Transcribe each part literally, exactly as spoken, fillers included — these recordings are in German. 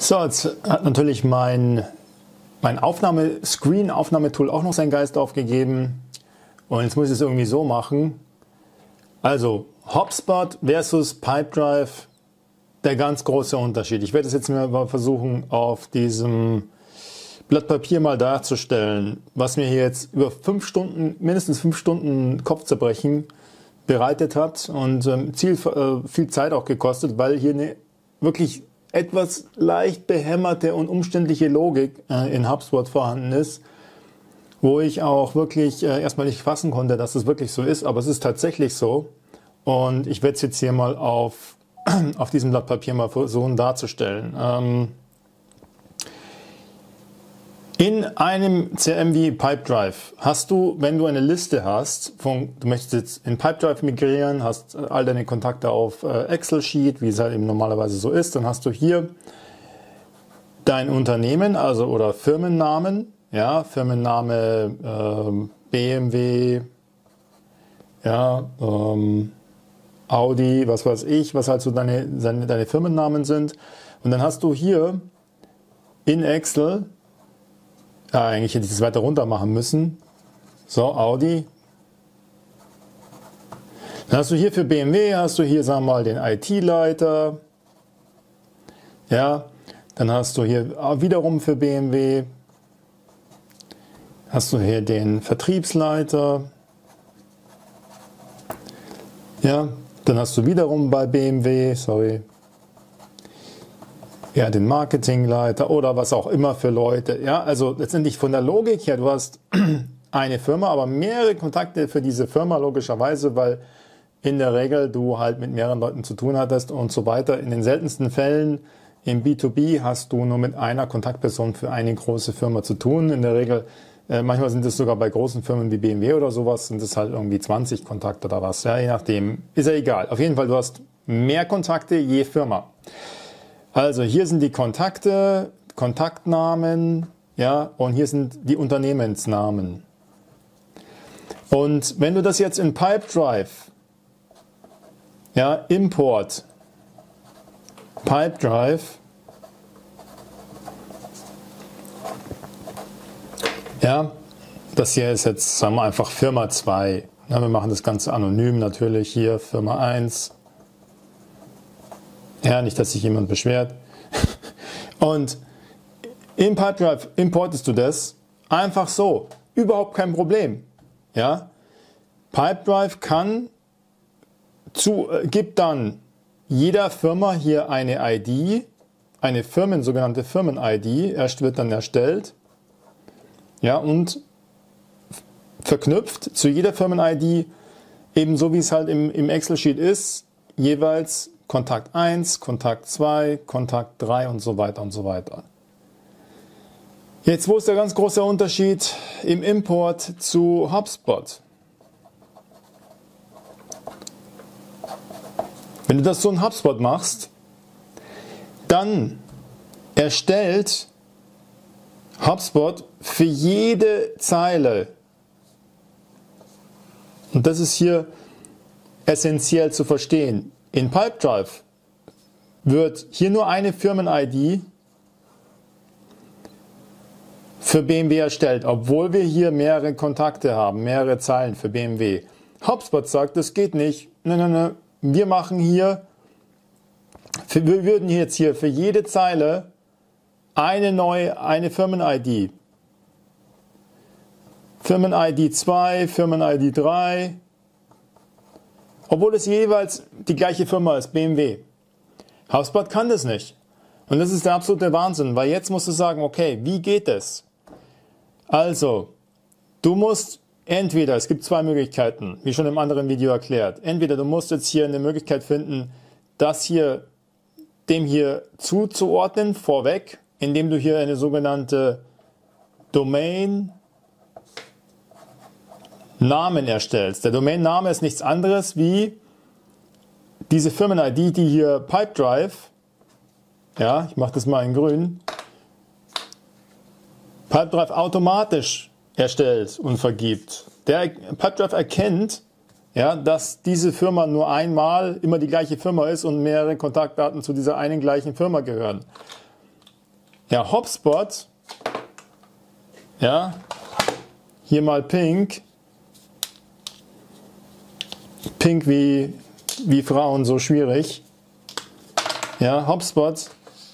So, jetzt hat natürlich mein, mein Aufnahme, Screen-Aufnahmetool auch noch seinen Geist aufgegeben. Und jetzt muss ich es irgendwie so machen. Also HubSpot versus Pipedrive, der ganz große Unterschied. Ich werde es jetzt mal versuchen, auf diesem Blatt Papier mal darzustellen, was mir hier jetzt über fünf Stunden, mindestens fünf Stunden Kopfzerbrechen bereitet hat und ähm, viel, äh, viel Zeit auch gekostet, weil hier eine wirklich etwas leicht behämmerte und umständliche Logik äh, in HubSpot vorhanden ist, wo ich auch wirklich äh, erstmal nicht fassen konnte, dass es wirklich so ist, aber es ist tatsächlich so. Und ich werde es jetzt hier mal auf, auf diesem Blatt Papier mal versuchen darzustellen. Ähm, in einem C R M wie Pipedrive hast du, wenn du eine Liste hast, von, du möchtest jetzt in Pipedrive migrieren, hast all deine Kontakte auf äh, Excel-Sheet, wie es halt eben normalerweise so ist, dann hast du hier dein Unternehmen, also oder Firmennamen, ja, Firmenname ähm, B M W, ja, ähm, Audi, was weiß ich, was halt so deine, deine, deine Firmennamen sind. Und dann hast du hier in Excel, ja, eigentlich hätte ich das weiter runter machen müssen, so, Audi. Dann hast du hier für B M W, hast du hier, sagen wir mal, den I T-Leiter, ja, dann hast du hier wiederum für B M W, hast du hier den Vertriebsleiter, ja, dann hast du wiederum bei B M W, sorry, ja, den Marketingleiter oder was auch immer für Leute. Ja, also letztendlich von der Logik her, du hast eine Firma, aber mehrere Kontakte für diese Firma logischerweise, weil in der Regel du halt mit mehreren Leuten zu tun hattest und so weiter. In den seltensten Fällen im B zwei B hast du nur mit einer Kontaktperson für eine große Firma zu tun. In der Regel, äh, manchmal sind es sogar bei großen Firmen wie B M W oder sowas, sind es halt irgendwie zwanzig Kontakte oder was. Ja, je nachdem. Ist ja egal. Auf jeden Fall, du hast mehr Kontakte je Firma. Also hier sind die Kontakte, Kontaktnamen, ja, und hier sind die Unternehmensnamen. Und wenn du das jetzt in Pipedrive, ja, Import, Pipedrive, ja, das hier ist jetzt, sagen wir einfach Firma zwei. Ja, wir machen das Ganze anonym natürlich, hier Firma eins. Ja, nicht, dass sich jemand beschwert. Und in Pipedrive importest du das einfach so. Überhaupt kein Problem. Ja? Pipedrive kann zu, äh, gibt dann jeder Firma hier eine I D, eine Firmen, sogenannte Firmen-I D, erst wird dann erstellt. Ja, und verknüpft zu jeder Firmen-I D, ebenso wie es halt im, im Excel-Sheet ist, jeweils Kontakt eins, Kontakt zwei, Kontakt drei und so weiter und so weiter. Jetzt, wo ist der ganz große Unterschied im Import zu HubSpot? Wenn du das so in HubSpot machst, dann erstellt HubSpot für jede Zeile, und das ist hier essentiell zu verstehen, in Pipedrive wird hier nur eine Firmen-I D für B M W erstellt, obwohl wir hier mehrere Kontakte haben, mehrere Zeilen für B M W. HubSpot sagt, das geht nicht. Nein, nein, nein. Wir machen hier, für, wir würden jetzt hier für jede Zeile eine neue, eine Firmen-I D. Firmen-I D zwei, Firmen-I D drei. Obwohl es jeweils die gleiche Firma ist, B M W. HubSpot kann das nicht. Und das ist der absolute Wahnsinn, weil jetzt musst du sagen, okay, wie geht das? Also, du musst entweder, es gibt zwei Möglichkeiten, wie schon im anderen Video erklärt. Entweder du musst jetzt hier eine Möglichkeit finden, das hier, dem hier zuzuordnen, vorweg, indem du hier eine sogenannte Domain Namen erstellst. Der Domain-Name ist nichts anderes wie diese Firmen-I D, die hier Pipedrive, ja, ich mache das mal in grün, Pipedrive automatisch erstellt und vergibt. Der Pipedrive erkennt, ja, dass diese Firma nur einmal immer die gleiche Firma ist und mehrere Kontaktdaten zu dieser einen gleichen Firma gehören. Ja, HubSpot, ja, hier mal pink, pink wie, wie Frauen, so schwierig. Ja, HubSpot.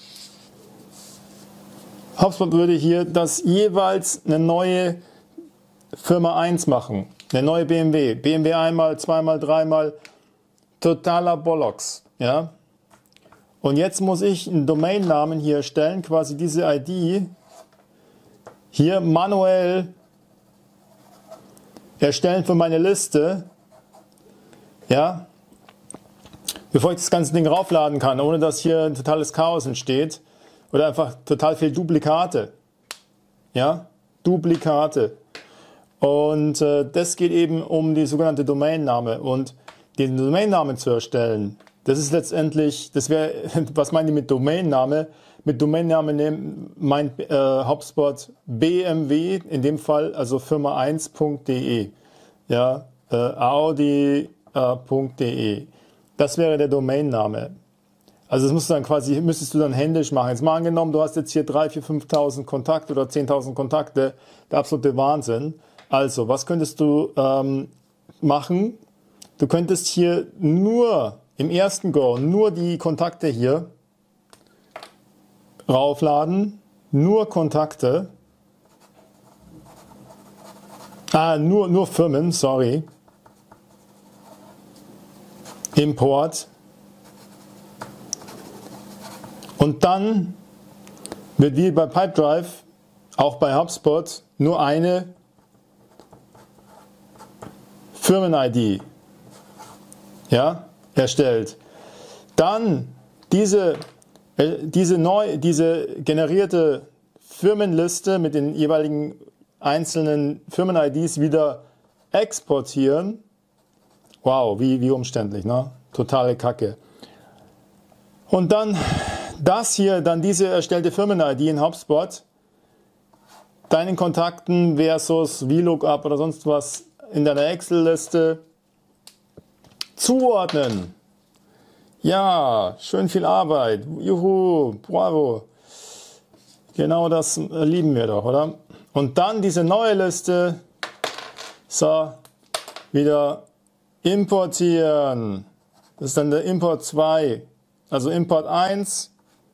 HubSpot würde hier das jeweils eine neue Firma eins machen, eine neue B M W. B M W einmal, zweimal, dreimal, totaler Bollocks. Ja? Und jetzt muss ich einen Domainnamen hier erstellen, quasi diese I D hier manuell erstellen für meine Liste. Ja? Bevor ich das ganze Ding raufladen kann, ohne dass hier ein totales Chaos entsteht. Oder einfach total viel Duplikate. Ja, Duplikate. Und äh, das geht eben um die sogenannte Domainname. Und den Domainnamen zu erstellen, das ist letztendlich, das wäre, was meinen die mit Domainname? Mit Domainname meint äh, HubSpot B M W, in dem Fall also firma eins punkt de. Ja, äh, audi punkt de. Das wäre der Domainname. Also das musst du dann quasi, müsstest du dann händisch machen. Jetzt mal angenommen, du hast jetzt hier dreitausend, viertausend, fünftausend Kontakte oder zehntausend Kontakte, der absolute Wahnsinn. Also, was könntest du ähm, machen? Du könntest hier nur im ersten Go nur die Kontakte hier raufladen, nur Kontakte, ah, nur, nur Firmen, sorry, Import. Und dann wird wie bei Pipedrive, auch bei HubSpot, nur eine Firmen-I D, ja, erstellt. Dann diese, äh, diese, neu, diese generierte Firmenliste mit den jeweiligen einzelnen Firmen-I Ds wieder exportieren. Wow, wie, wie umständlich, ne? Totale Kacke. Und dann das hier, dann diese erstellte Firmen-I D in HubSpot, deinen Kontakten versus VLOOKUP oder sonst was in deiner Excel-Liste zuordnen. Ja, schön viel Arbeit. Juhu, bravo. Genau das lieben wir doch, oder? Und dann diese neue Liste, so, wieder importieren. Das ist dann der Import zwei. Also Import eins,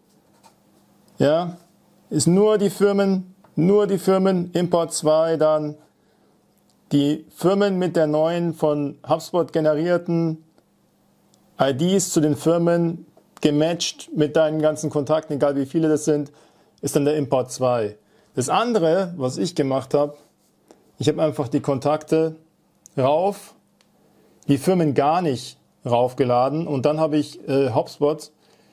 ja, ist nur die Firmen, nur die Firmen, Import zwei dann die Firmen mit der neuen von HubSpot generierten I Ds zu den Firmen gematcht mit deinen ganzen Kontakten, egal wie viele das sind, ist dann der Import zwei. Das andere, was ich gemacht habe, ich habe einfach die Kontakte rauf, die Firmen gar nicht raufgeladen und dann habe ich äh, HubSpot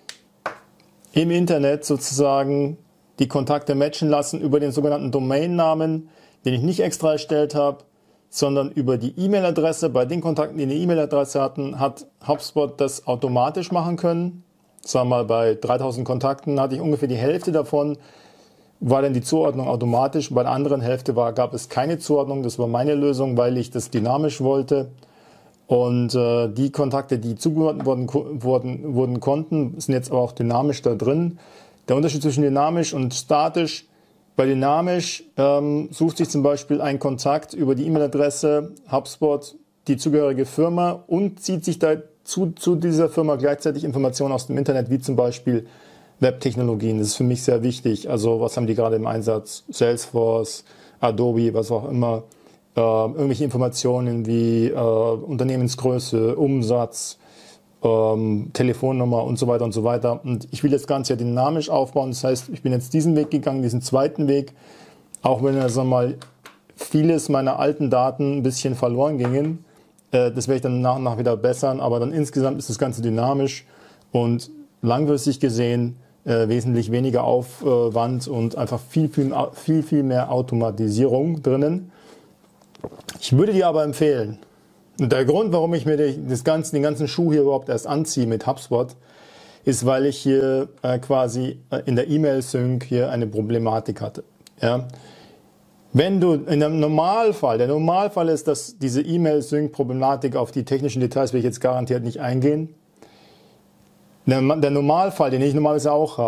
im Internet sozusagen die Kontakte matchen lassen über den sogenannten Domainnamen, den ich nicht extra erstellt habe, sondern über die E-Mail-Adresse. Bei den Kontakten, die eine E-Mail-Adresse hatten, hat HubSpot das automatisch machen können. Sagen wir mal, bei dreitausend Kontakten hatte ich ungefähr die Hälfte davon, war dann die Zuordnung automatisch. Bei der anderen Hälfte war, gab es keine Zuordnung. Das war meine Lösung, weil ich das dynamisch wollte. Und äh, die Kontakte, die zugeordnet wurden, wurden, wurden konnten, sind jetzt aber auch dynamisch da drin. Der Unterschied zwischen dynamisch und statisch: Bei dynamisch ähm, sucht sich zum Beispiel ein Kontakt über die E-Mail-Adresse HubSpot die zugehörige Firma und zieht sich dazu zu dieser Firma gleichzeitig Informationen aus dem Internet, wie zum Beispiel Webtechnologien. Das ist für mich sehr wichtig. Also was haben die gerade im Einsatz? Salesforce, Adobe, was auch immer. Äh, irgendwelche Informationen wie äh, Unternehmensgröße, Umsatz, ähm, Telefonnummer und so weiter und so weiter. Und ich will das Ganze ja dynamisch aufbauen. Das heißt, ich bin jetzt diesen Weg gegangen, diesen zweiten Weg, auch wenn also mal vieles meiner alten Daten ein bisschen verloren gingen. Äh, das werde ich dann nach und nach wieder bessern. Aber dann insgesamt ist das Ganze dynamisch und langfristig gesehen äh, wesentlich weniger Aufwand und einfach viel, viel, viel, viel mehr Automatisierung drinnen. Ich würde dir aber empfehlen, und der Grund, warum ich mir das ganze, den ganzen Schuh hier überhaupt erst anziehe mit HubSpot, ist, weil ich hier äh, quasi in der E-Mail-Sync hier eine Problematik hatte. Ja? Wenn du in einem Normalfall, der Normalfall ist, dass diese E-Mail-Sync-Problematik, auf die technischen Details will ich jetzt garantiert nicht eingehen. Der, der Normalfall, den ich normalerweise auch habe,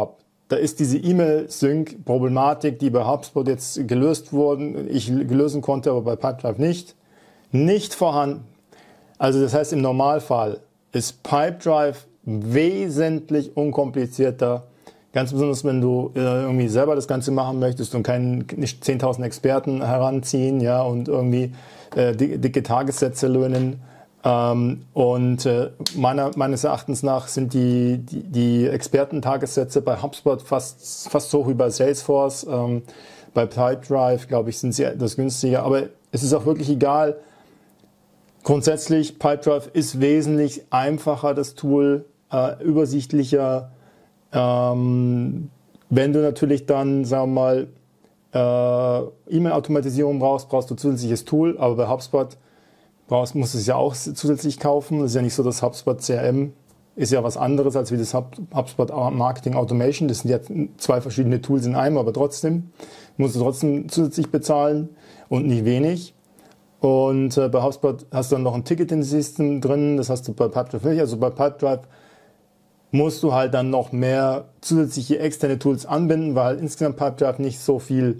da ist diese E-Mail-Sync-Problematik, die bei HubSpot jetzt gelöst wurden, ich lösen konnte, aber bei Pipedrive nicht, nicht vorhanden. Also das heißt, im Normalfall ist Pipedrive wesentlich unkomplizierter, ganz besonders wenn du äh, irgendwie selber das Ganze machen möchtest und keinen, nicht zehntausend Experten heranziehen, ja, und irgendwie äh, dicke Tagessätze löhnen. Ähm, und äh, meiner, meines Erachtens nach sind die, die, die Expertentagessätze bei HubSpot fast, fast so wie bei Salesforce. Ähm, bei Pipedrive, glaube ich, sind sie etwas günstiger. Aber es ist auch wirklich egal. Grundsätzlich, Pipedrive ist wesentlich einfacher, das Tool, äh, übersichtlicher. Ähm, wenn du natürlich dann, sagen wir mal, äh, E-Mail-Automatisierung brauchst, brauchst du zusätzliches Tool. Aber bei HubSpot brauchst, musst du es ja auch zusätzlich kaufen. Es ist ja nicht so, dass HubSpot C R M ist ja was anderes als wie das Hub, HubSpot Marketing Automation. Das sind ja zwei verschiedene Tools in einem, aber trotzdem musst du trotzdem zusätzlich bezahlen und nicht wenig. Und äh, bei HubSpot hast du dann noch ein Ticketing-System drin, das hast du bei Pipedrive nicht. Also bei Pipedrive musst du halt dann noch mehr zusätzliche externe Tools anbinden, weil insgesamt Pipedrive nicht so viel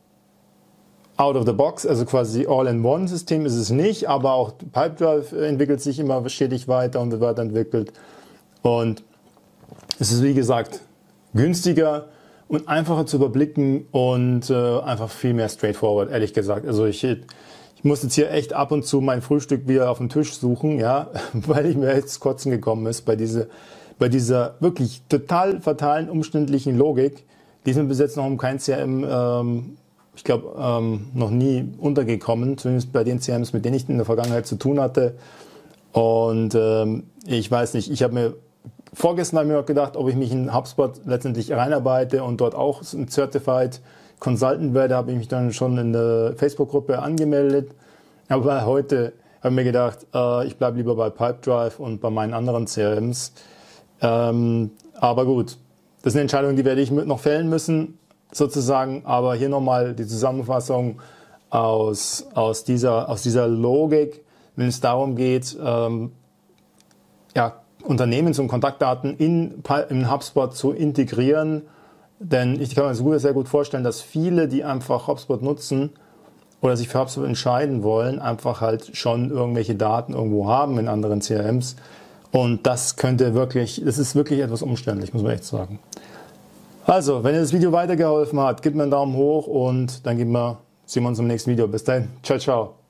out of the box, also quasi All-in-One-System ist es nicht, aber auch Pipedrive entwickelt sich immer stetig weiter und wird weiterentwickelt. Und es ist wie gesagt günstiger und einfacher zu überblicken und äh, einfach viel mehr straightforward, ehrlich gesagt. Also ich, ich muss jetzt hier echt ab und zu mein Frühstück wieder auf dem Tisch suchen, ja, weil ich mir jetzt kotzen gekommen ist bei dieser, bei dieser wirklich total fatalen, umständlichen Logik, die ist mir bis jetzt noch um kein C R M, ähm, ich glaube, ähm, noch nie untergekommen, zumindest bei den C R Ms, mit denen ich in der Vergangenheit zu tun hatte. Und ähm, ich weiß nicht, ich habe mir vorgestern habe ich mir auch gedacht, ob ich mich in HubSpot letztendlich reinarbeite und dort auch ein Certified Consultant werde, habe ich mich dann schon in der Facebook-Gruppe angemeldet. Aber heute habe ich mir gedacht, äh, ich bleibe lieber bei Pipedrive und bei meinen anderen C R Ms. Ähm, aber gut, das ist eine Entscheidung, die werde ich noch fällen müssen, sozusagen. Aber hier nochmal die Zusammenfassung aus, aus, dieser, aus dieser Logik, wenn es darum geht, ähm, ja, Unternehmens- und Kontaktdaten in, in HubSpot zu integrieren. Denn ich kann mir sehr gut vorstellen, dass viele, die einfach HubSpot nutzen oder sich für HubSpot entscheiden wollen, einfach halt schon irgendwelche Daten irgendwo haben in anderen C R Ms. Und das könnte wirklich, das ist wirklich etwas umständlich, muss man echt sagen. Also, wenn dir das Video weitergeholfen hat, gib mir einen Daumen hoch und dann geben wir, sehen wir uns im nächsten Video. Bis dahin, ciao, ciao.